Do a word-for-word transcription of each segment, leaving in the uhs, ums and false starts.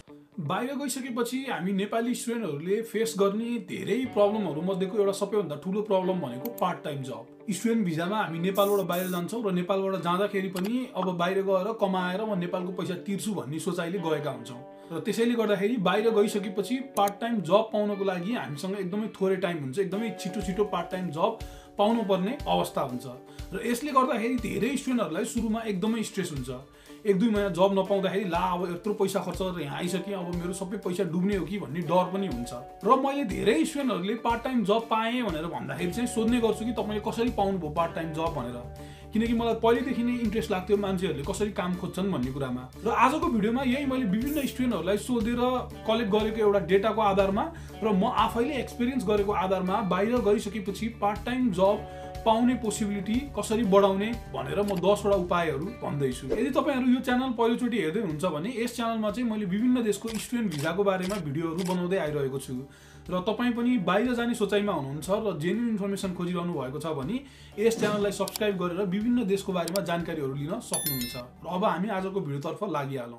बाहिर गइसकेपछि हामी नेपाली स्टुडेन्टहरूले फेस गर्ने धेरै प्रब्लमहरू मध्येको एउटा सबैभन्दा ठुलो प्रब्लम भनेको पार्ट टाइम जब। स्टुडेन्ट भिजामा हामी नेपालबाट बाहिर जान्छौँ र नेपालबाट जाँदाखेरि पनि अब बाहिर गएर कमाएर म नेपालको पैसा तिर्छु भन्ने सोचाइले गएका हुन्छौँ र त्यसैले गर्दाखेरि बाहिर गइसकेपछि पार्ट टाइम जब पाउनको लागि हामीसँग एकदमै थोरै टाइम हुन्छ, एकदमै छिटो छिटो पार्ट टाइम जब पाउनुपर्ने अवस्था हुन्छ र यसले गर्दाखेरि धेरै स्टुडेन्टहरूलाई सुरुमा एकदमै स्ट्रेस हुन्छ। एक दुई महिना जब नपाउँदाखेरि ला अब यत्रो पैसा खर्च गरेर यहाँ आइसकेँ, अब मेरो सबै पैसा डुब्ने हो कि भन्ने डर पनि हुन्छ। र मैले धेरै स्टुडेन्टहरूले पार्ट टाइम जब पाएँ भनेर भन्दाखेरि चाहिँ सोध्ने गर्छु कि तपाईँले कसरी पाउनुभयो पार्ट टाइम जब भनेर, किनकि मलाई पहिलेदेखि नै इन्ट्रेस्ट लाग्थ्यो मान्छेहरूले कसरी काम खोज्छन् भन्ने कुरामा। र आजको भिडियोमा यही मैले विभिन्न स्टुडेन्टहरूलाई सोधेर कलेक्ट गरेको एउटा डेटाको आधारमा र म आफैले एक्सपिरियन्स गरेको आधारमा बाहिर गइसकेपछि पार्ट टाइम जब पाउने पोसिबिलिटी कसरी बढाउने भनेर म दसवटा उपायहरू भन्दैछु। यदि तपाईँहरू यो च्यानल पहिलोचोटि हेर्दै हुनुहुन्छ भने यस च्यानलमा चाहिँ मैले विभिन्न देशको स्टुडेन्ट भिजाको बारेमा भिडियोहरू बनाउँदै आइरहेको छु र तपाईँ पनि बाहिर जाने सोचाइमा हुनुहुन्छ र जेन्युन इन्फर्मेसन खोजिरहनु भएको छ भने यस च्यानललाई सब्सक्राइब गरेर विभिन्न देशको बारेमा जानकारीहरू लिन सक्नुहुन्छ। र अब हामी आजको भिडियोतर्फ लागिहालौँ।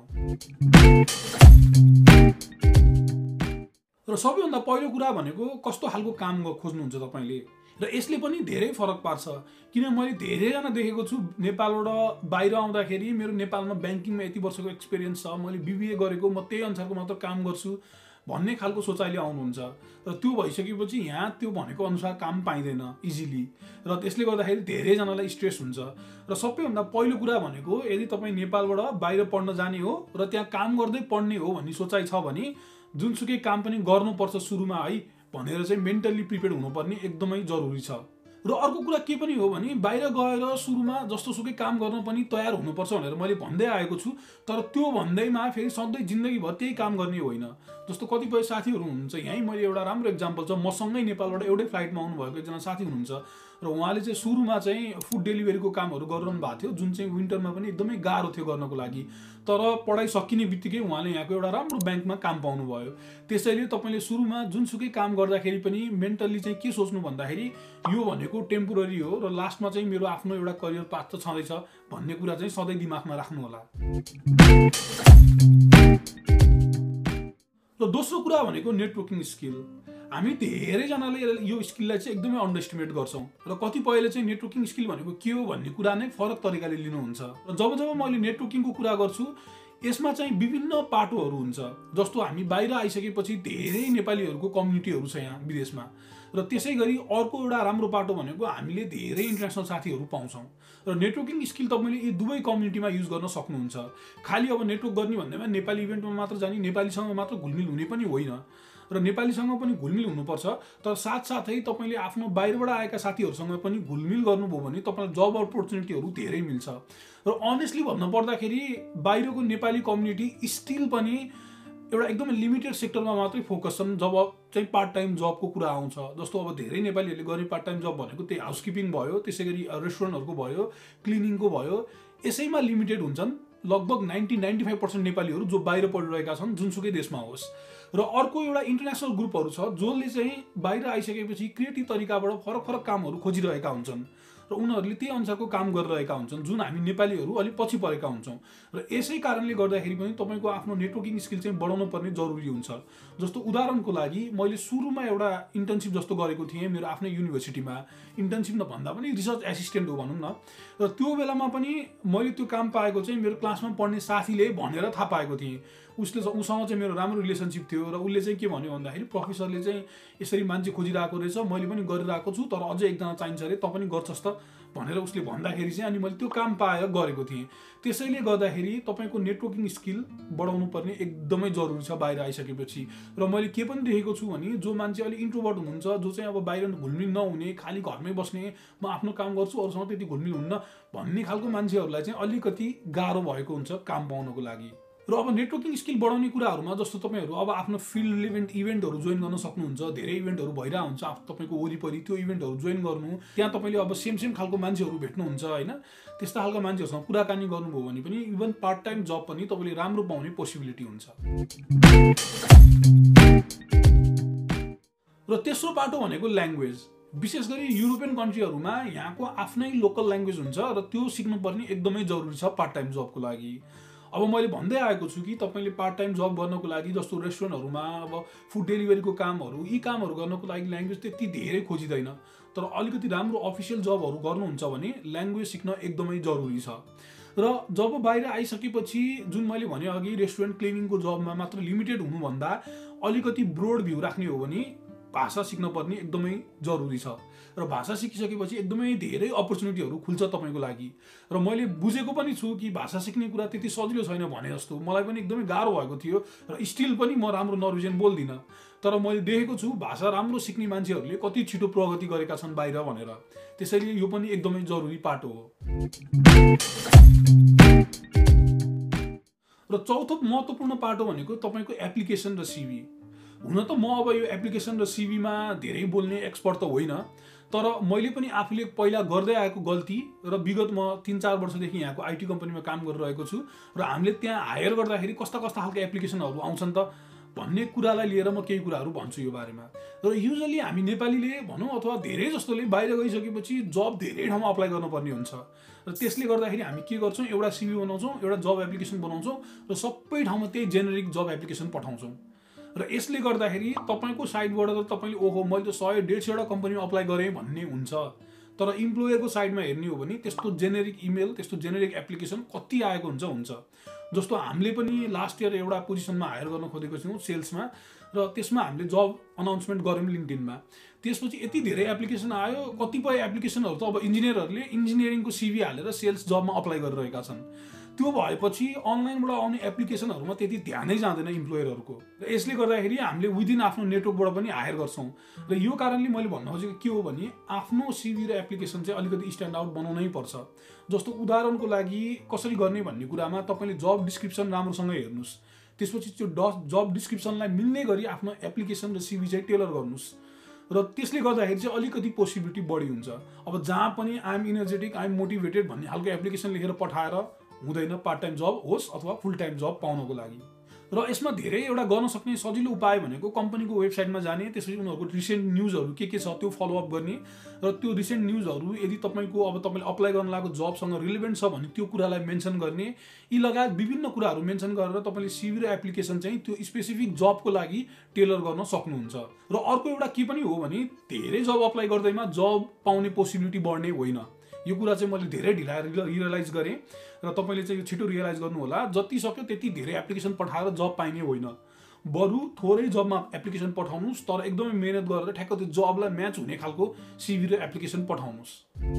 र सबैभन्दा पहिलो कुरा भनेको कस्तो खालको काम खोज्नुहुन्छ तपाईँले, र यसले पनि धेरै फरक पार्छ। किन मैले धेरैजना देखेको छु नेपालबाट बाहिर आउँदाखेरि मेरो नेपालमा ब्याङ्किङमा यति वर्षको एक्सपिरियन्स छ, मैले बिबिए गरेको, म त्यही अनुसारको मात्र काम गर्छु भन्ने खालको सोचाइले आउनुहुन्छ र त्यो भइसकेपछि यहाँ त्यो भनेको अनुसार काम पाइँदैन इजिली र त्यसले गर्दाखेरि धेरैजनालाई स्ट्रेस हुन्छ। र सबैभन्दा पहिलो कुरा भनेको यदि तपाईँ नेपालबाट बाहिर पढ्न जाने हो र त्यहाँ काम गर्दै पढ्ने हो भन्ने सोचाइ छ भने जुनसुकै काम पनि गर्नुपर्छ सुरुमा है भनेर चाहिँ मेन्टल्ली प्रिपेयर हुनुपर्ने एकदमै जरुरी छ। र अर्को कुरा के पनि हो भने बाहिर गएर सुरुमा जस्तोसुकै काम गर्न पनि तयार हुनुपर्छ भनेर मैले भन्दै आएको छु, तर त्यो भन्दैमा फेरि सधैँ जिन्दगीभर त्यही काम गर्ने होइन। जस्तो कतिपय साथीहरू हुनुहुन्छ, यहीँ मैले एउटा राम्रो इक्जाम्पल छ, मसँगै नेपालबाट एउटै फ्लाइटमा आउनुभएको एकजना साथी हुनुहुन्छ र उहाँले चाहिँ सुरुमा चाहिँ फुड डेलिभरीको कामहरू गरिरहनु भएको थियो, जुन चाहिँ विन्टरमा पनि एकदमै गाह्रो थियो गर्नको लागि, तर पढाइ सकिने बित्तिकै उहाँले यहाँको एउटा राम्रो ब्याङ्कमा काम पाउनुभयो। त्यसैले तपाईँले सुरुमा जुनसुकै काम गर्दाखेरि पनि मेन्टल्ली चाहिँ के सोच्नु भन्दाखेरि यो भनेको टेम्पोररी हो र लास्टमा चाहिँ मेरो आफ्नो एउटा करियर पाथ त छँदैछ भन्ने कुरा चाहिँ सधैँ दिमागमा राख्नु होला। र दोस्रो कुरा भनेको नेटवर्किङ स्किल। हामी धेरैजनाले यो स्किललाई चाहिँ एकदमै अन्डर एस्टिमेट गर्छौँ र कतिपयले चाहिँ नेटवर्किङ स्किल भनेको के हो भन्ने कुरा नै फरक तरिकाले लिनुहुन्छ। र जब जब मैले नेटवर्किङको कुरा गर्छु यसमा चाहिँ विभिन्न पाटोहरू हुन्छ। जस्तो हामी बाहिर आइसकेपछि धेरै नेपालीहरूको कम्युनिटीहरू छ यहाँ विदेशमा, र त्यसै गरी अर्को एउटा राम्रो पाटो भनेको हामीले धेरै इन्टरनेसनल साथीहरू पाउँछौँ र नेटवर्किङ स्किल तपाईँले यी दुवै कम्युनिटीमा युज गर्न सक्नुहुन्छ। खालि अब नेटवर्क गर्ने भन्दैमा नेपाली इभेन्टमा मात्र जाने, नेपालीसँग मात्र घुलमिल हुने पनि होइन र नेपालीसँग पनि घुलमिल हुनुपर्छ, तर साथसाथै तपाईँले आफ्नो बाहिरबाट आएका साथीहरूसँग पनि घुलमिल गर्नुभयो भने तपाईँलाई जब अपर्च्युनिटीहरू धेरै मिल्छ। र अनेस्टली भन्नु पर्दाखेरि बाहिरको नेपाली कम्युनिटी स्टिल पनि एउटा एकदमै लिमिटेड सेक्टरमा मात्रै फोकस छन् जब चाहिँ पार्ट टाइम जबको कुरा आउँछ। जस्तो अब धेरै नेपालीहरूले गर्ने पार्ट टाइम जब भनेको त्यही हाउसकिपिङ भयो, त्यसै गरी रेस्टुरेन्टहरूको भयो, क्लिनिङको भयो, यसैमा लिमिटेड हुन्छन्। लगभग नाइन्टी नाइन्टी फाइभ पर्सेन्ट नेपालीहरू जो बाहिर पढिरहेका छन् जुनसुकै देशमा होस्। र अर्को एउटा इन्टरनेसनल ग्रुपहरू छ जसले चाहिँ बाहिर आइसकेपछि क्रिएटिभ तरिकाबाट फरक फरक कामहरू खोजिरहेका हुन्छन् र उनीहरूले त्यही अनुसारको काम गरिरहेका हुन्छन् जुन हामी नेपालीहरू अलिक पछि परेका हुन्छौँ। र यसै कारणले गर्दाखेरि पनि तपाईँको आफ्नो नेटवर्किङ स्किल चाहिँ बढाउनु पर्ने जरुरी हुन्छ। जस्तो उदाहरणको लागि मैले सुरुमा एउटा इन्टर्नसिप जस्तो गरेको थिएँ मेरो आफ्नै युनिभर्सिटीमा, इन्टर्नसिप नभन्दा पनि रिसर्च एसिस्टेन्ट हो भनौँ न। र त्यो बेलामा पनि मैले त्यो काम पाएको चाहिँ मेरो क्लासमा पढ्ने साथीले भनेर थाहा पाएको थिएँ। उसले उसँग चाहिँ मेरो राम्रो रिलेसनसिप थियो र उसले चाहिँ के भन्यो भन्दाखेरि प्रोफेसरले चाहिँ यसरी मान्छे खोजिरहेको रहेछ, मैले पनि गरिरहेको छु, तर अझै एकजना चाहिन्छ अरे, तँ पनि गर्छस् त भनेर उसले भन्दाखेरि चाहिँ अनि मैले त्यो काम पाएर गरेको थिएँ। त्यसैले गर्दाखेरि तपाईँको नेटवर्किङ स्किल बढाउनु पर्ने एकदमै जरुरी छ बाहिर आइसकेपछि। र मैले के पनि देखेको छु भने जो मान्छे अलिक इन्ट्रोभर्ट हुनुहुन्छ, जो चाहिँ अब बाहिर घुलमिल नहुने, खालि घरमै बस्ने, म आफ्नो काम गर्छु अरूसँग त्यति घुलमिल हुन्न भन्ने खालको मान्छेहरूलाई चाहिँ अलिकति गाह्रो भएको हुन्छ काम पाउनको लागि। र अब नेटवर्किङ स्किल बढाउने कुराहरूमा जस्तो तपाईँहरू अब आफ्नो फिल्ड रिलेभेन्ट इभेन्टहरू जोइन गर्न सक्नुहुन्छ। धेरै इभेन्टहरू भइरहेको हुन्छ तपाईँको वरिपरि, त्यो इभेन्टहरू जोइन गर्नु, त्यहाँ तपाईँले अब सेम सेम खालको मान्छेहरू भेट्नुहुन्छ होइन, त्यस्ता खालको मान्छेहरूसँग कुराकानी गर्नुभयो भने पनि इभन पार्ट टाइम जब पनि तपाईँले राम्रो पाउने पोसिबिलिटी हुन्छ। र तेस्रो पाटो भनेको ल्याङ्ग्वेज। विशेष गरी युरोपियन कन्ट्रीहरूमा यहाँको आफ्नै लोकल ल्याङ्ग्वेज हुन्छ र त्यो सिक्नुपर्ने एकदमै जरुरी छ पार्ट टाइम जबको लागि। अब मैले भन्दै आएको छु कि तपाईँले पार्ट टाइम जब गर्नको लागि जस्तो रेस्टुरेन्टहरूमा अब फुड डेलिभरीको कामहरू यी कामहरू गर्नको लागि ल्याङ्ग्वेज त्यति धेरै खोजिँदैन। तर अलिकति राम्रो अफिसियल जबहरू गर्नुहुन्छ भने ल्याङ्ग्वेज सिक्न एकदमै जरुरी छ। र जब बाहिर आइसकेपछि जुन मैले भने अघि रेस्टुरेन्ट क्लिनिङको जबमा मात्र लिमिटेड हुनुभन्दा अलिकति ब्रोड भ्यू राख्ने हो भने भाषा सिक्न पर्ने एकदमै जरुरी छ। र भाषा सिकिसकेपछि एकदमै धेरै अपर्च्युनिटीहरू खुल्छ तपाईँको लागि। र मैले बुझेको पनि छु कि भाषा सिक्ने कुरा त्यति सजिलो छैन भने जस्तो, मलाई पनि एकदमै गाह्रो भएको थियो र स्टिल पनि म राम्रो नर्वेजियन बोल्दिनँ। तर मैले देखेको छु भाषा राम्रो सिक्ने मान्छेहरूले कति छिटो प्रगति गरेका छन् बाहिर भनेर। त्यसैले यो पनि एकदमै जरुरी पाटो हो। र चौथो महत्त्वपूर्ण पाटो भनेको तपाईँको एप्लिकेसन र सिभी। हुन त म अब यो एप्लिकेसन र सिभीमा धेरै बोल्ने एक्सपर्ट त होइन, तर मैले पनि आफूले पहिला गर्दै आएको गल्ती र विगत म तीन चार वर्षदेखि यहाँको आइटी कम्पनीमा काम गरिरहेको छु र हामीले त्यहाँ हायर गर्दाखेरि कस्ता कस्ता खालको एप्लिकेसनहरू आउँछन् त भन्ने कुरालाई लिएर म केही कुराहरू भन्छु यो बारेमा। र युजली हामी नेपालीले भनौँ अथवा धेरै जस्तोले बाहिर गइसकेपछि जब धेरै ठाउँमा अप्लाई गर्नुपर्ने हुन्छ र त्यसले गर्दाखेरि हामी के गर्छौँ, एउटा सिभी बनाउँछौँ, एउटा जब एप्लिकेसन बनाउँछौँ र सबै ठाउँमा त्यही जेनेरिक जब एप्लिकेसन पठाउँछौँ। र यसले गर्दाखेरि तपाईँको साइडबाट त तपाईँले ओहो मैले त सय डेढ सयवटा कम्पनीमा अप्लाई गरेँ भन्ने हुन्छ। तर इम्प्लोयरको साइडमा हेर्ने हो भने त्यस्तो जेनेरिक इमेल त्यस्तो जेनेरिक एप्लिकेसन कति आएको हुन्छ हुन्छ जस्तो हामीले पनि लास्ट इयर एउटा पोजिसनमा हायर गर्न खोजेको थियौँ सेल्समा, र त्यसमा हामीले जब अनाउन्समेन्ट गऱ्यौँ लिङ्क्डइनमा। त्यसपछि यति धेरै एप्लिकेसन आयो, कतिपय एप्लिकेसनहरू त अब इन्जिनियरहरूले इन्जिनियरिङको सिभी हालेर सेल्स जबमा अप्लाई गरिरहेका छन्। त्यो भएपछि अनलाइनबाट आउने एप्लिकेसनहरूमा त्यति ध्यानै जाँदैन इम्प्लोयरहरूको। र यसले गर्दाखेरि हामीले विदिन आफ्नो नेटवर्कबाट पनि हायर गर्छौँ। र यो कारणले मैले भन्न खोजेको के हो भने आफ्नो सिभी र एप्लिकेसन चाहिँ अलिकति स्ट्यान्ड आउट बनाउनै पर्छ। जस्तो उदाहरणको लागि कसरी गर्ने भन्ने कुरामा तपाईँले जब डिस्क्रिप्सन राम्रोसँग हेर्नुहोस्, त्यसपछि त्यो ड जब डिस्क्रिप्सनलाई मिल्ने गरी आफ्नो एप्लिकेसन र सिभी चाहिँ टेलर गर्नुहोस्। र त्यसले गर्दाखेरि चाहिँ अलिकति पोसिबिलिटी बढी हुन्छ। अब जहाँ पनि आइएम इनर्जेटिक आइएम मोटिभेटेड भन्ने खालको एप्लिकेसन लेखेर पठाएर हुँदैन पार्ट टाइम जब होस् अथवा फुल टाइम जब पाउनको लागि। र यसमा धेरै एउटा गर्न सक्ने सजिलो उपाय भनेको कम्पनीको वेबसाइटमा जाने, त्यसपछि उनीहरूको रिसेन्ट न्युजहरू के के छ त्यो फलोअप गर्ने। र त्यो रिसेन्ट न्युजहरू यदि तपाईँको अब तपाईँले अप्लाई गर्न लागेको जबसँग रिलेभेन्ट छ भने त्यो कुरालाई मेन्सन गर्ने। यी लगायत विभिन्न कुराहरू मेन्सन गरेर तपाईँले सिभी र एप्लिकेसन चाहिँ त्यो स्पेसिफिक जबको लागि टेलर गर्न सक्नुहुन्छ। र अर्को एउटा के पनि हो भने धेरै जब अप्लाई गर्दैमा जब पाउने पोसिबिलिटी बढ्ने होइन। यो कुरा चाहिँ मैले धेरै ढिला रियलाइज गरेँ र तपाईँले चाहिँ यो छिटो रियलाइज गर्नु होला। जति सक्यो त्यति धेरै एप्लिकेसन पठाएर जब पाइने होइन, बरु थोरै जबमा एप्लिकेसन पठाउनुहोस् तर एकदमै मेहनत गरेर ठ्याक्क त्यो जबलाई म्याच हुने खालको सिभी र एप्लिकेसन पठाउनुहोस्।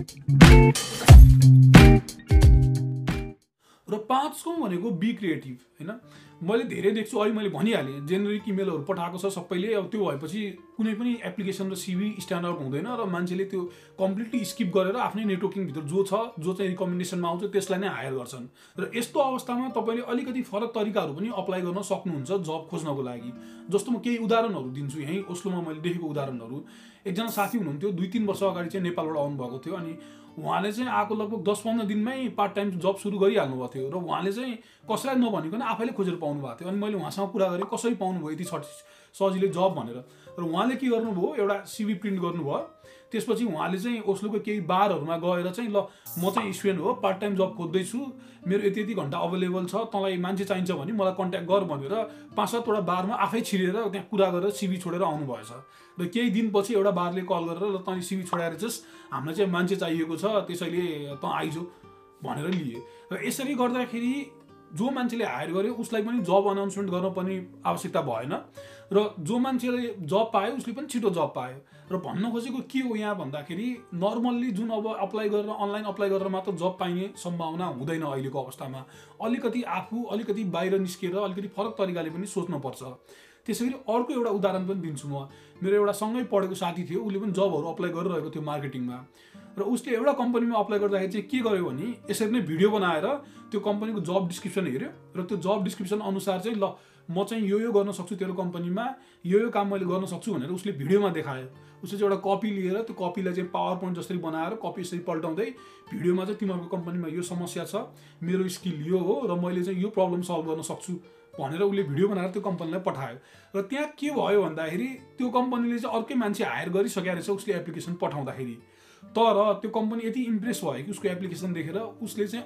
र पाँचौँ भनेको बी क्रिएटिभ होइन। मैले धेरै देख्छु, अहिले मैले भनिहालेँ जेनेरिक इमेलहरू पठाएको छ सबैले। अब त्यो भएपछि कुनै पनि एप्लिकेसन र सिभी स्ट्यान्ड आउट हुँदैन र मान्छेले त्यो कम्प्लिटली स्किप गरेर आफ्नै नेटवर्किङभित्र जो छ जो चाहिँ रिकमेन्डेसनमा आउँछ त्यसलाई नै हायर गर्छन्। र यस्तो अवस्थामा तपाईँले अलिकति फरक तरिकाहरू पनि अप्लाई गर्न सक्नुहुन्छ जब खोज्नको लागि। जस्तो म केही उदाहरणहरू दिन्छु यहीँ ओस्लोमा मैले देखेको उदाहरणहरू। एकजना साथी हुनुहुन्थ्यो, दुई तिन वर्ष अगाडि चाहिँ नेपालबाट आउनुभएको थियो। अनि उहाँले चाहिँ आएको लगभग दस पन्ध्र दिनमै पार्ट टाइम जब सुरु गरिहाल्नु भएको थियो। र उहाँले चाहिँ कसैलाई नभनिकन आफैले खोजेर पाउनु भएको थियो। अनि मैले उहाँसँग कुरा गरेँ कसरी पाउनुभयो यति सजिलै जब भनेर। र उहाँले के गर्नुभयो, एउटा सिभी प्रिन्ट गर्नुभयो। त्यसपछि उहाँले चाहिँ ओस्लोको केही बारहरूमा गएर चाहिँ ल म चाहिँ स्टुडेन्ट हो, पार्ट टाइम जब खोज्दैछु, मेरो यति यति घन्टा अभाइलेबल छ, तँलाई मान्छे चाहिन्छ भने मलाई कन्ट्याक्ट गर भनेर पाँच सातवटा बारमा आफै छिरेर त्यहाँ कुरा गरेर सिभी छोडेर आउनुभएछ। र केही दिनपछि एउटा बारले कल गरेर ल तँ सिभी छोडाएर जस हामीलाई चाहिँ मान्छे चाहिएको छ, त्यसैले तँ आइजो भनेर लिए। र यसरी गर्दाखेरि जो मान्छेले हायर गर्यो उसलाई पनि जब अनाउन्समेन्ट गर्न पनि आवश्यकता भएन र जो मान्छेले जब पायो उसले पनि छिटो जब पायो। र भन्न खोजेको के हो यहाँ भन्दाखेरि नर्मल्ली जुन अब अप्लाई गरेर अनलाइन अप्लाई गरेर मात्र जब पाइने सम्भावना हुँदैन अहिलेको अवस्थामा। अलिकति आफू अलिकति बाहिर निस्केर अलिकति फरक तरिकाले पनि सोच्नुपर्छ। त्यसैले अर्को एउटा उदाहरण पनि दिन्छु म। मेरो एउटा सँगै पढेको साथी थियो, उसले पनि जबहरू अप्लाई गरिरहेको थियो मार्केटिङमा। र उसले एउटा कम्पनीमा अप्लाई गर्दाखेरि चाहिँ के गर्यो भने यसरी नै भिडियो बनाएर त्यो कम्पनीको जब डिस्क्रिप्सन हेऱ्यो र त्यो जब डिस्क्रिप्सन अनुसार चाहिँ ल म चाहिँ यो यो गर्न सक्छु तेरो कम्पनीमा, यो यो काम मैले गर्न सक्छु भनेर उसले भिडियोमा देखायो। उसले चाहिँ एउटा कपी लिएर त्यो कपीलाई चाहिँ पावर पोइन्ट जसरी बनाएर कपी यसरी पल्टाउँदै भिडियोमा चाहिँ तिमीहरूको कम्पनीमा यो समस्या छ, मेरो स्किल यो हो र मैले चाहिँ यो प्रब्लम सल्भ गर्न सक्छु भनेर उसले भिडियो बनाएर त्यो कम्पनीलाई पठायो। र त्यहाँ के भयो भन्दाखेरि त्यो कम्पनीले चाहिँ अर्कै मान्छे हायर गरिसकेको रहेछ उसले एप्लिकेसन पठाउँदाखेरि। तर त्यो कम्पनी यति इम्प्रेस भयो कि उसको एप्लिकेसन देखेर उसले चाहिँ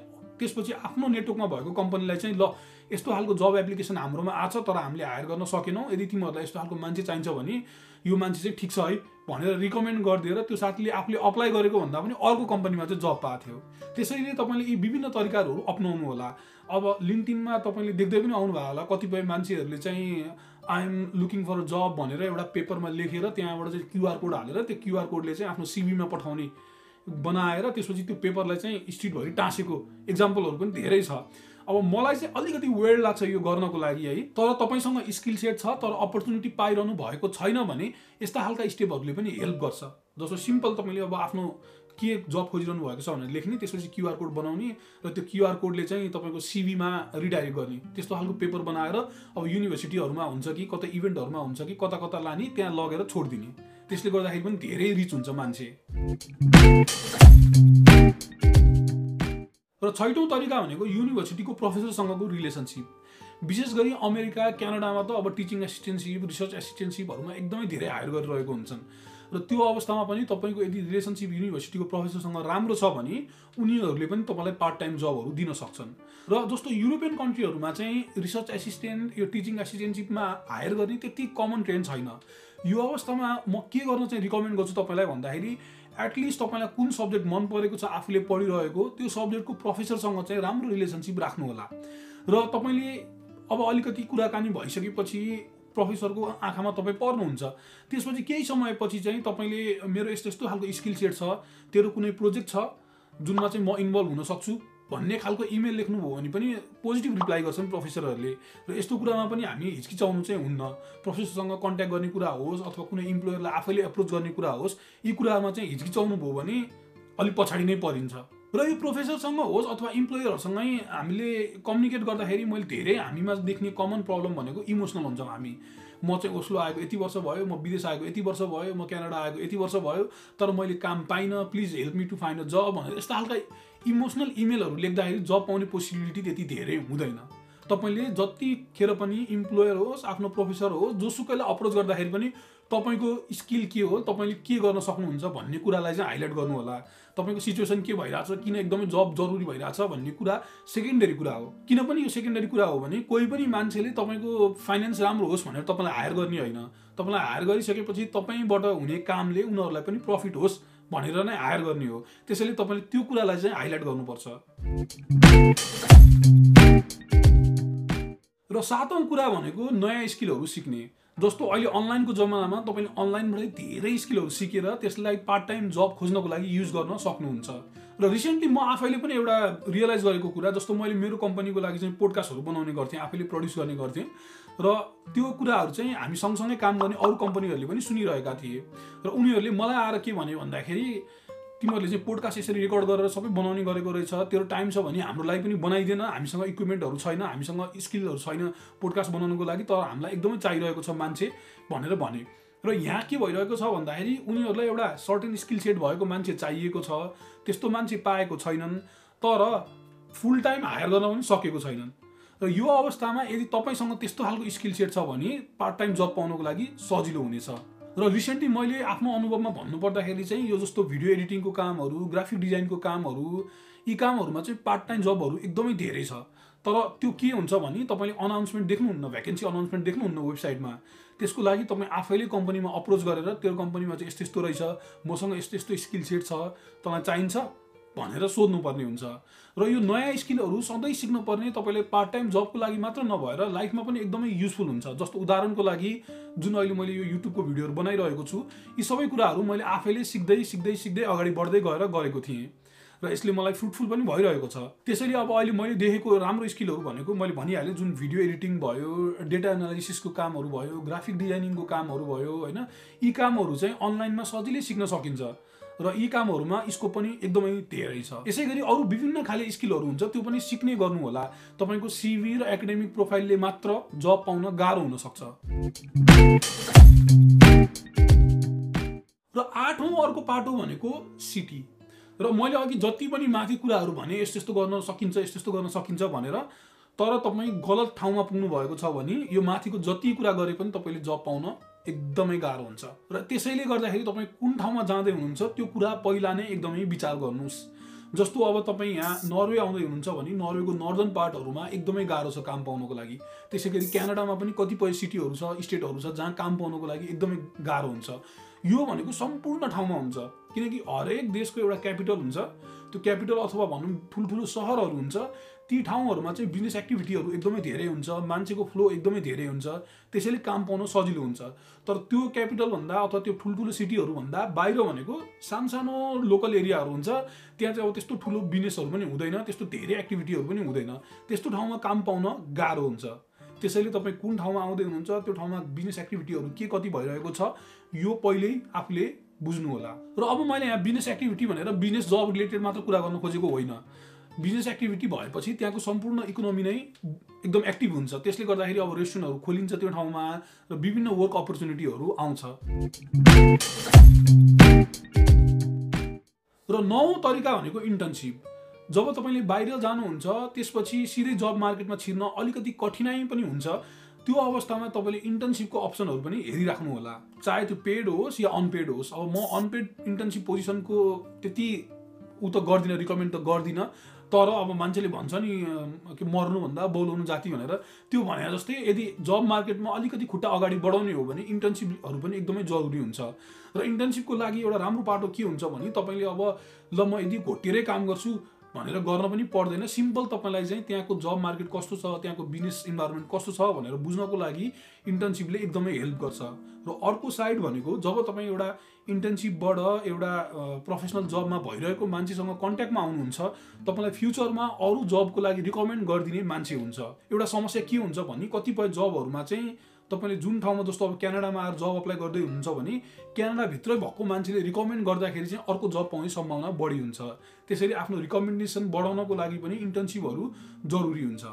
त्यसपछि आफ्नो नेटवर्कमा भएको कम्पनीलाई चाहिँ ल यस्तो खालको जब एप्लिकेसन हाम्रोमा आछ तर हामीले हायर गर्न सकेनौँ, यदि तिमीहरूलाई यस्तो खालको मान्छे चाहिन्छ भने यो मान्छे चाहिँ ठिक छ है भनेर रिकमेन्ड गरिदिएर त्यो साथीले आफूले अप्लाई गरेको भन्दा पनि अर्को कम्पनीमा चाहिँ जब पाएको थियो। त्यसैले तपाईँले यी विभिन्न तरिकाहरू अपनाउनु होला। अब लिङ्क्डइनमा तपाईँले देख्दै पनि आउनुभयो होला कतिपय मान्छेहरूले चाहिँ I am looking for a job भनेर एउटा पेपरमा लेखेर त्यहाँबाट चाहिँ क्युआर कोड हालेर त्यो क्युआर कोडले चाहिँ आफ्नो सिभीमा पठाउने बनाएर त्यसपछि त्यो पेपरलाई चाहिँ स्ट्रिटभरि टाँसेको इक्जाम्पलहरू पनि धेरै छ। अब मलाई चाहिँ अलिकति वेयर लाग्छ यो गर्नको लागि है, तर तपाईँसँग स्किल सेट छ तर अपर्च्युनिटी पाइरहनु भएको छैन भने यस्ता खालका स्टेपहरूले पनि हेल्प गर्छ। जस्तो सिम्पल तपाईँले अब आफ्नो के जब खोजिरहनु भएको छ भनेर लेख्ने, त्यसपछि क्युआर कोड बनाउने र त्यो क्युआर कोडले चाहिँ तपाईँको सिभीमा रिडाइरेक्ट गर्ने, त्यस्तो खालको पेपर बनाएर अब युनिभर्सिटीहरूमा हुन्छ कि कतै इभेन्टहरूमा हुन्छ कि कता कता लाने त्यहाँ लगेर छोडिदिने। त्यसले गर्दाखेरि पनि धेरै रिच हुन्छ मान्छे। र छैटौँ तरिका भनेको युनिभर्सिटीको प्रोफेसरसँगको रिलेसनसिप। विशेष गरी अमेरिका क्यानाडामा त अब टिचिङ एसिस्टेन्टसिप रिसर्च एसिस्टेन्टसिपहरूमा एकदमै धेरै हायर गरिरहेको हुन्छन् र त्यो अवस्थामा पनि तपाईँको यदि रिलेसनसिप युनिभर्सिटीको प्रोफेसरसँग राम्रो छ भने उनीहरूले पनि तपाईँलाई पार्ट टाइम जबहरू दिन सक्छन्। र जस्तो युरोपियन कन्ट्रीहरूमा चाहिँ रिसर्च एसिस्टेन्ट यो टिचिङ एसिस्टेन्टसिपमा हायर गर्ने त्यति कमन ट्रेन्ड छैन। यो अवस्थामा म के गर्न चाहिँ रिकमेन्ड गर्छु तपाईँलाई भन्दाखेरि एटलिस्ट तपाईँलाई कुन सब्जेक्ट मन परेको छ आफूले पढिरहेको त्यो सब्जेक्टको प्रोफेसरसँग चाहिँ राम्रो रिलेसनसिप राख्नु होला। र तपाईँले अब अलिकति कुराकानी भइसकेपछि प्रोफेसरको आँखामा तपाईँ पर्नुहुन्छ, त्यसपछि केही समयपछि चाहिँ तपाईँले मेरो यस्तो यस्तो खालको स्किल सेट छ, तेरो कुनै प्रोजेक्ट छ जुनमा चाहिँ म इन्भल्भ हुन सक्छु भन्ने खालको इमेल लेख्नुभयो भने पनि पोजिटिभ रिप्लाई गर्छन् प्रोफेसरहरूले। र यस्तो कुरामा पनि हामी हिचकिचाउनु चाहिँ हुन्न। प्रोफेसरसँग कन्ट्याक्ट गर्ने कुरा होस् अथवा कुनै इम्प्लोयरलाई आफैले एप्रोच गर्ने कुरा होस्, यी कुरामा चाहिँ हिचकिचाउनु भयो भने अलिक पछाडि नै परिन्छ। र यो प्रोफेसरसँग होस् अथवा इम्प्लोयरहरूसँगै हामीले कम्युनिकेट गर्दाखेरि मैले धेरै हामीमा देख्ने कमन प्रब्लम भनेको इमोसनल हुन्छौँ हामी। म चाहिँ ओस्लो आएको यति वर्ष भयो, म विदेश आएको यति वर्ष भयो, म क्यानाडा आएको यति वर्ष भयो, तर मैले काम पाइनँ, please help me to find a job भनेर यस्ता खालका इमोसनल इमेलहरू लेख्दाखेरि जब पाउने पोसिबिलिटी त्यति धेरै हुँदैन। तपाईँले जतिखेर पनि इम्प्लोयर होस् आफ्नो प्रोफेसर होस् जोसुकैलाई अप्रोच गर्दाखेरि पनि तपाईँको स्किल के हो, तपाईँले के गर्न सक्नुहुन्छ भन्ने कुरालाई चाहिँ हाइलाइट गर्नु होला। तपाईँको सिचुएसन के भइरहेछ, किन एकदमै जब जरुरी भइरहेछ भन्ने कुरा सेकेन्डरी कुरा हो। किनभने यो सेकेन्डरी कुरा हो भने कोही पनि मान्छेले तपाईँको फाइनेन्स राम्रो होस् भनेर तपाईँलाई हायर गर्ने होइन। तपाईँलाई हायर गरिसकेपछि तपाईँबाट हुने कामले उनीहरूलाई पनि प्रफिट होस् भनेर नै हायर गर्ने हो। त्यसैले तपाईँले त्यो कुरालाई चाहिँ हाइलाइट गर्नुपर्छ। र सातौँ कुरा भनेको नयाँ स्किलहरू सिक्ने। जस्तो अहिले अनलाइनको जमानामा तपाईँले अनलाइनबाटै धेरै स्किलहरू सिकेर त्यसलाई पार्ट टाइम जब खोज्नको लागि युज गर्न सक्नुहुन्छ। र रिसेन्टली म आफैले पनि एउटा रियलाइज गरेको कुरा, जस्तो मैले मेरो कम्पनीको लागि चाहिँ पोडकास्टहरू बनाउने गर्थेँ, आफैले प्रड्युस गर्ने गर्थेँ र त्यो कुराहरू चाहिँ हामी सँगसँगै काम गर्ने अरू कम्पनीहरूले पनि सुनिरहेका थिए र उनीहरूले मलाई आएर के भन्यो भन्दाखेरि तिमीहरूले चाहिँ पोडकास्ट यसरी रेकर्ड गरेर सबै बनाउने गरेको रहेछ, तेरो टाइम छ भने हाम्रो लागि पनि बनाइदिएन, हामीसँग इक्विपमेन्टहरू छैन, हामीसँग स्किलहरू छैन पोडकास्ट बनाउनको लागि, तर हामीलाई एकदमै चाहिरहेको छ मान्छे भनेर भने। र यहाँ के भइरहेको छ भन्दाखेरि उनीहरूलाई एउटा सर्टेन स्किल सेट भएको मान्छे चाहिएको छ, त्यस्तो मान्छे पाएको छैनन्, तर फुल टाइम हायर गर्न पनि सकेको छैनन्। र यो अवस्थामा यदि तपाईँसँग त्यस्तो खालको स्किल सेट छ भने पार्ट टाइम जब पाउनको लागि सजिलो हुनेछ। र रिसेन्टली मैले आफ्नो अनुभवमा भन्नुपर्दाखेरि चाहिँ यो जस्तो भिडियो एडिटिङको कामहरू, ग्राफिक डिजाइनको कामहरू, यी कामहरूमा चाहिँ पार्ट टाइम जबहरू एकदमै धेरै छ। तर त्यो के हुन्छ भने तपाईँले अनाउन्समेन्ट देख्नुहुन्न, भ्याकेन्सी अनाउन्समेन्ट देख्नुहुन्न वेबसाइटमा, त्यसको लागि तपाईँ आफैले कम्पनीमा अप्रोच गरेर तेरो कम्पनीमा चाहिँ यस्तो यस्तो रहेछ, मसँग यस्तो यस्तो स्किल सेट छ, तँलाई चाहिन्छ भनेर सोध्नुपर्ने हुन्छ। र यो नयाँ स्किलहरू सधैँ सिक्नुपर्ने तपाईँले पार्ट टाइम जबको लागि मात्र नभएर लाइफमा पनि एकदमै युजफुल हुन्छ। जस्तो उदाहरणको लागि जुन अहिले मैले यो युट्युबको भिडियोहरू बनाइरहेको छु, यी सबै कुराहरू मैले आफैले सिक्दै सिक्दै सिक्दै अगाडि बढ्दै गएर गरेको थिएँ र यसले मलाई फ्रुटफुल पनि भइरहेको छ। त्यसैले अब अहिले मैले देखेको राम्रो स्किलहरू भनेको मैले भनिहालेँ, जुन भिडियो एडिटिङ भयो, डेटा एनालिसिसको कामहरू भयो, ग्राफिक डिजाइनिङको कामहरू भयो, होइन, यी कामहरू चाहिँ अनलाइनमा सजिलै सिक्न सकिन्छ र यी कामहरूमा स्कोप पनि एकदमै धेरै छ। यसै गरी अरू विभिन्न खाले स्किलहरू हुन्छ, त्यो पनि सिक्ने गर्नु होला। तपाईँको सिभी र एकाडेमिक प्रोफाइलले मात्र जब पाउन गाह्रो हुन सक्छ। र आठौँ अर्को पाटो भनेको सिटी। र मैले अघि जति पनि माथि कुराहरू भने यस्तो यस्तो गर्न सकिन्छ, यस्तो यस्तो गर्न सकिन्छ भनेर, तर तपाईँ गलत ठाउँमा पुग्नु भएको छ भने यो माथिको जति कुरा गरे पनि तपाईँले जब पाउन एकदमै गाह्रो हुन्छ। र त्यसैले गर्दाखेरि तपाईँ कुन ठाउँमा जाँदै हुनुहुन्छ त्यो कुरा पहिला नै एकदमै विचार गर्नुहोस्। जस्तो अब तपाईँ यहाँ नर्वे आउँदै हुनुहुन्छ भने नर्वेको नर्दर्न पार्टहरूमा एकदमै गाह्रो छ काम पाउनको लागि। त्यसै गरी क्यानाडामा पनि कतिपय सिटीहरू छ, स्टेटहरू छ जहाँ काम पाउनको लागि एकदमै गाह्रो हुन्छ। यो भनेको सम्पूर्ण ठाउँमा हुन्छ, किनकि हरेक देशको एउटा क्यापिटल हुन्छ। त्यो क्यापिटल अथवा भनौँ ठुल्ठुलो सहरहरू हुन्छ, ती ठाउँहरूमा चाहिँ बिजनेस एक्टिभिटीहरू एकदमै धेरै हुन्छ, मान्छेको फ्लो एकदमै धेरै हुन्छ, त्यसैले काम पाउन सजिलो हुन्छ। तर त्यो क्यापिटलभन्दा अथवा त्यो ठुल्ठुलो सिटीहरूभन्दा बाहिर भनेको सानसानो लोकल एरियाहरू हुन्छ, त्यहाँ चाहिँ अब त्यस्तो ठुलो बिजनेसहरू पनि हुँदैन, त्यस्तो धेरै एक्टिभिटीहरू पनि हुँदैन, त्यस्तो ठाउँमा काम पाउन गाह्रो हुन्छ। त्यसैले तपाईँ कुन ठाउँमा आउँदै हुनुहुन्छ, त्यो ठाउँमा बिजनेस एक्टिभिटीहरू के कति भइरहेको छ यो पहिल्यै आफूले बुझ्नु होला। र अब मैले यहाँ बिजनेस एक्टिभिटी भनेर बिजनेस जब रिलेटेड मात्र कुरा गर्न खोजेको होइन। बिजनेस एक्टिभिटी भएपछि त्यहाँको सम्पूर्ण इकोनोमी नै एकदम एक्टिभ हुन्छ, त्यसले गर्दाखेरि अब रेस्टुरेन्टहरू खोलिन्छ त्यो ठाउँमा र विभिन्न वर्क अपर्च्युनिटीहरू आउँछ। र नौ तरिका भनेको इन्टर्नसिप। जब तपाईँले बाहिर जानुहुन्छ त्यसपछि सिधै जब मार्केटमा छिर्न अलिकति कठिनाइ पनि हुन्छ, त्यो अवस्थामा तपाईँले इन्टर्नसिपको अप्सनहरू पनि हेरिराख्नु होला, चाहे त्यो पेड होस् या अनपेड होस्। अब म अनपेड इन्टर्नसिप पोजिसनको त्यति उ त गर्दिनँ, रिकमेन्ड त गर्दिनँ, तर अब मान्छेले भन्छ नि कि मर्नुभन्दा बोलाउनु जाति भनेर, त्यो भने जस्तै यदि जब मार्केटमा अलिकति खुट्टा अगाडि बढाउने हो भने इन्टर्नसिपहरू पनि एकदमै जरुरी हुन्छ। र इन्टर्नसिपको लागि एउटा राम्रो बाटो के हुन्छ भने तपाईँले अब ल म यदि घोटेरै काम गर्छु भनेर गर्न पनि पर्दैन, सिम्पल तपाईँलाई चाहिँ त्यहाँको जब मार्केट कस्तो छ, त्यहाँको बिजनेस इन्भाइरोमेन्ट कस्तो छ भनेर बुझ्नको लागि इन्टर्नसिपले एकदमै हेल्प गर्छ। र अर्को साइड भनेको जब तपाईँ एउटा इन्टर्नसिपबाट एउटा प्रोफेसनल जबमा भइरहेको मान्छेसँग कन्ट्याक्टमा आउनुहुन्छ, तपाईँलाई फ्युचरमा अरू जबको लागि रिकमेन्ड गरिदिने मान्छे हुन्छ। एउटा समस्या के हुन्छ भने कतिपय जबहरूमा चाहिँ तपाईँले जुन ठाउँमा जस्तो अब क्यानाडामा आएर जब अप्लाई गर्दै हुनुहुन्छ भने क्यानाडाभित्रै भएको मान्छेले रिकमेन्ड गर्दाखेरि चाहिँ अर्को जब पाउने सम्भावना बढी हुन्छ। त्यसैले आफ्नो रिकमेन्डेसन बढाउनको लागि पनि इन्टर्नसिपहरू जरुरी हुन्छ।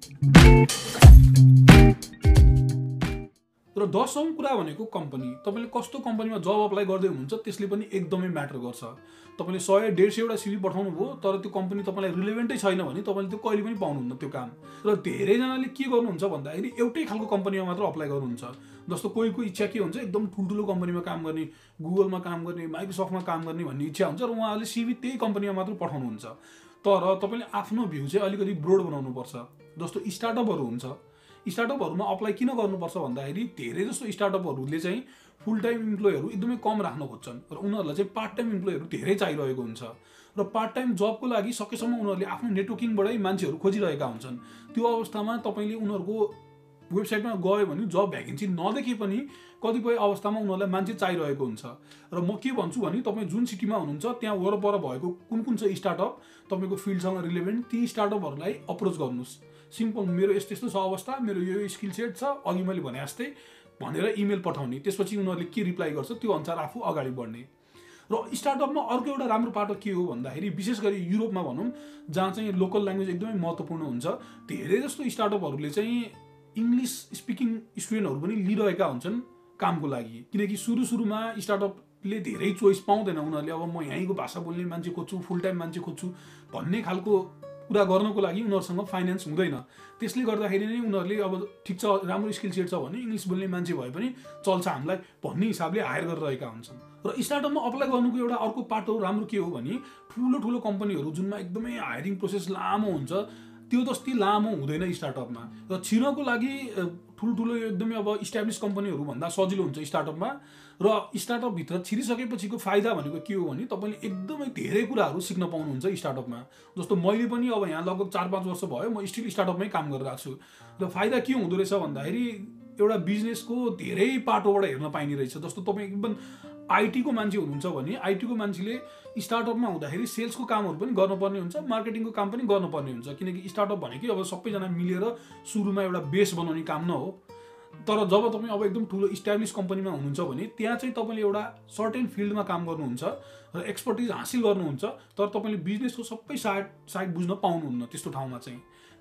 र दसौँ कुरा भनेको कम्पनी। तपाईँले कस्तो कम्पनीमा जब अप्लाई गर्दै हुनुहुन्छ त्यसले पनि एकदमै म्याटर गर्छ। तपाईँले सय डेढ सयवटा सिभी पठाउनु भयो तर त्यो कम्पनी तपाईँलाई रिलेभेन्टै छैन भने तपाईँले त्यो कहिले पनि पाउनुहुन्न त्यो काम। र धेरैजनाले के गर्नुहुन्छ भन्दाखेरि एउटै खालको कम्पनीमा मात्र अप्लाई गर्नुहुन्छ। जस्तो कोहीको इच्छा के हुन्छ एकदम ठुल्ठुलो कम्पनीमा काम गर्ने, गुगलमा काम गर्ने, माइक्रोसफ्टमा काम गर्ने भन्ने इच्छा हुन्छ र उहाँहरूले सिभी त्यही कम्पनीमा मात्र पठाउनुहुन्छ। तर तपाईँले आफ्नो भ्यू चाहिँ अलिकति ब्रोड बनाउनुपर्छ। जस्तो स्टार्टअपहरू हुन्छ, स्टार्टअपहरूमा अप्लाई किन गर्नुपर्छ भन्दाखेरि धेरै जस्तो स्टार्टअपहरूले चाहिँ फुल टाइम इम्प्लोइहरू एकदमै कम राख्न खोज्छन् र उनीहरूलाई चाहिँ पार्ट टाइम इम्प्लोइहरू धेरै चाहिरहेको हुन्छ। र पार्ट टाइम जबको लागि सकेसम्म उनीहरूले आफ्नो नेटवर्किङबाटै मान्छेहरू खोजिरहेका हुन्छन्। त्यो अवस्थामा तपाईँले उनीहरूको वेबसाइटमा गयो भने जब भ्याकेन्सी नदेखे पनि कतिपय अवस्थामा उनीहरूलाई मान्छे चाहिरहेको हुन्छ। र म के भन्छु भने तपाईँ जुन सिटीमा हुनुहुन्छ त्यहाँ वरपर भएको कुन कुन चाहिँ स्टार्टअप तपाईँको फिल्डसँग रिलेभेन्ट ती स्टार्टअपहरूलाई अप्रोच गर्नुहोस्। सिम्पल मेरो यस्तो यस्तो छ अवस्था, मेरो यो स्किल सेट छ, अघि मैले भने जस्तै भनेर इमेल पठाउने। त्यसपछि उनीहरूले के रिप्लाई गर्छ त्यो अनुसार आफू अगाडि बढ्ने। र स्टार्टअपमा अर्को एउटा राम्रो बाटो के हो भन्दाखेरि विशेष गरी युरोपमा भनौँ जहाँ चाहिँ लोकल ल्याङ्ग्वेज एकदमै महत्त्वपूर्ण हुन्छ, धेरै जस्तो स्टार्टअपहरूले चाहिँ इङ्ग्लिस स्पिकिङ स्टुडेन्टहरू पनि लिइरहेका हुन्छन् कामको लागि। किनकि सुरु सुरुमा स्टार्टअपले धेरै चोइस पाउँदैन, उनीहरूले अब म यहीँको भाषा बोल्ने मान्छे खोज्छु, फुल टाइम मान्छे खोज्छु भन्ने खालको कुरा गर्नको लागि उनीहरूसँग फाइनेन्स हुँदैन। त्यसले गर्दाखेरि नै उनीहरूले अब ठिक छ राम्रो स्किल सेट छ भने इङ्ग्लिस बोल्ने मान्छे भए पनि चल्छ हामीलाई भन्ने हिसाबले हायर गरिरहेका हुन्छन्। र स्टार्टअपमा अप्लाई गर्नुको एउटा अर्को पाटो राम्रो के हो भने ठुलो ठुलो कम्पनीहरू जुनमा एकदमै हायरिङ प्रोसेस लामो हुन्छ त्यो जस्तै लामो हुँदैन स्टार्टअपमा। र छिर्नको लागि ठुल्ठुलो एकदमै अब इस्टाब्लिस कम्पनीहरू भन्दा सजिलो हुन्छ स्टार्टअपमा। र स्टार्टअपभित्र छिरिसकेपछिको फाइदा भनेको के हो भने तपाईँले एकदमै धेरै कुराहरू सिक्न पाउनुहुन्छ स्टार्टअपमा। जस्तो मैले पनि अब यहाँ लगभग चार पाँच वर्ष भयो म स्टिल स्टार्टअपमै काम गरिरहेको छु। र फाइदा के हुँदो रहेछ भन्दाखेरि एउटा बिजनेसको धेरै पाटोबाट हेर्न पाइने रहेछ। जस्तो तपाईँ एकदम आइटीको मान्छे हुनुहुन्छ भने आइटीको मान्छेले स्टार्टअपमा हुँदाखेरि सेल्सको कामहरू पनि गर्नुपर्ने हुन्छ, मार्केटिङको काम पनि गर्नुपर्ने हुन्छ। किनकि स्टार्टअप भनेकै अब सबैजना मिलेर सुरुमा एउटा बेस बनाउने काम न हो। तर जब तपाईँ अब एकदम ठुलो इस्टाब्लिस कम्पनीमा हुनुहुन्छ भने त्यहाँ चाहिँ तपाईँले एउटा सर्टेन फिल्डमा काम गर्नुहुन्छ र एक्सपर्टिज हासिल गर्नुहुन्छ, तर तपाईँले बिजनेसको सबै साइड साइड बुझ्न पाउनुहुन्न त्यस्तो ठाउँमा चाहिँ।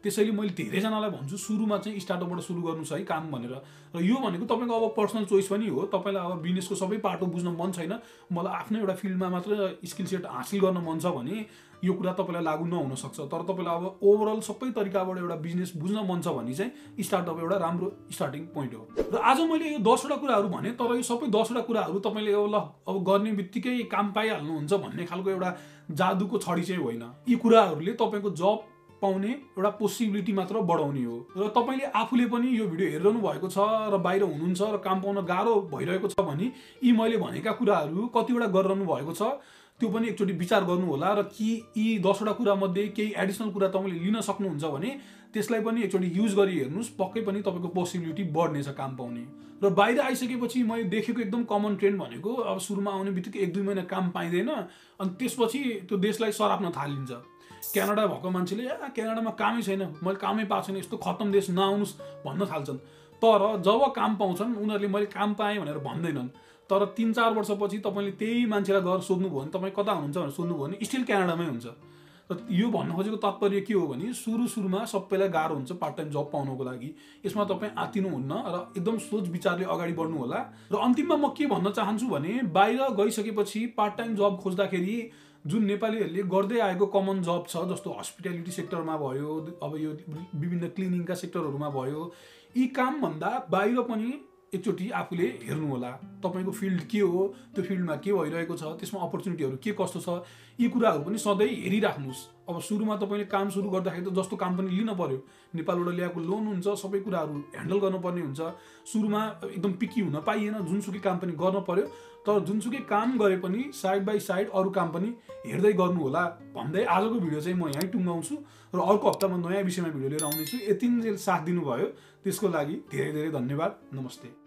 त्यसैले मैले धेरैजनालाई भन्छु सुरुमा चाहिँ स्टार्टअपबाट सुरु गर्नुहोस् है काम भनेर। र यो भनेको तपाईँको अब पर्सनल चोइस पनि हो, तपाईँलाई अब बिजनेसको सबै पाटो बुझ्न मन छैन, मलाई आफ्नो एउटा फिल्डमा मात्र स्किल सेट हासिल गर्न मन छ भने यो कुरा तपाईँलाई लागू नहुन सक्छ। तर तपाईँलाई अब ओभरअल सबै तरिकाबाट एउटा बिजनेस बुझ्न मन छ भने चाहिँ स्टार्टअप एउटा राम्रो स्टार्टिङ पोइन्ट हो। र आज मैले यो दसवटा कुराहरू भने, तर यो सबै दसवटा कुराहरू तपाईँले ल अब गर्ने बित्तिकै काम पाइहाल्नुहुन्छ भन्ने खालको एउटा जादुको छडी चाहिँ होइन। यी कुराहरूले तपाईँको जब पाउने एउटा पोसिबिलिटी मात्र बढाउने हो। र तपाईँले आफूले पनि यो भिडियो हेरिरहनु भएको छ र बाहिर हुनुहुन्छ र काम पाउन गाह्रो भइरहेको छ भने यी मैले भनेका कुराहरू कतिवटा गरिरहनु भएको छ त्यो पनि एकचोटि विचार गर्नु होला। र कि यी दसवटा कुरा मध्ये केही एडिसनल कुरा तपाईँले लिन सक्नुहुन्छ भने त्यसलाई पनि एकचोटि युज गरी हेर्नुहोस्, पक्कै पनि तपाईँको पोसिबिलिटी बढ्नेछ काम पाउने। र बाहिर आइसकेपछि मैले देखेको एकदम कमन ट्रेन्ड भनेको अब सुरुमा आउने बित्तिकै एक दुई महिना काम पाइँदैन अनि त्यसपछि त्यो देशलाई सराप्न थालिन्छ। क्यानाडा भएको मान्छेले आ क्यानाडामा कामै छैन, मैले कामै पाएको छैन, यस्तो खत्तम देश नआउनुहोस् भन्न थाल्छन्। तर जब काम पाउँछन् उनीहरूले मैले काम पाएँ भनेर भन्दैनन्। तर तीन चार वर्षपछि तपाईँले त्यही मान्छेलाई गएर सोध्नुभयो भने तपाईँ कता हुनुहुन्छ भनेर सोध्नुभयो भने स्टिल क्यानाडामै हुन्छ। र यो भन्न खोजेको तात्पर्य के हो भने सुरु सुरुमा सबैलाई गाह्रो हुन्छ पार्ट टाइम जब पाउनको लागि। यसमा तपाईँ आत्तिनुहुन्न र एकदम सोच विचारले अगाडि बढ्नु होला। र अन्तिममा म के भन्न चाहन्छु भने बाहिर गइसकेपछि पार्ट टाइम जब खोज्दाखेरि जुन नेपालीहरूले गर्दै आएको कमन जब छ जस्तो हस्पिटालिटी सेक्टरमा भयो, अब यो विभिन्न क्लिनिङका सेक्टरहरूमा भयो, यी कामभन्दा बाहिर पनि एकचोटि आफूले हेर्नु होला। तपाईँको फिल्ड के हो, त्यो फिल्डमा के भइरहेको छ, त्यसमा अपर्च्युनिटीहरू के कस्तो छ, यी कुराहरू पनि सधैँ हेरिराख्नुहोस्। अब सुरुमा तपाईँले काम सुरु गर्दाखेरि त जस्तो काम पनि लिन पर्यो, नेपालबाट ल्याएको लोन हुन्छ, सबै कुराहरू ह्यान्डल गर्नुपर्ने हुन्छ। सुरुमा एकदम पिकी हुन पाइएन, जुनसुकै काम पनि गर्न पर्यो। तर जुनसुकै काम गरे पनि साइड बाई साइड अरू काम पनि हेर्दै गर्नु होला भन्दै आजको भिडियो चाहिँ म यहीँ टुङ्गाउँछु र अर्को हप्ता म नयाँ विषयमा भिडियो लिएर आउनेछु। यति साथ दिनुभयो त्यसको लागि धेरै धेरै धन्यवाद। नमस्ते।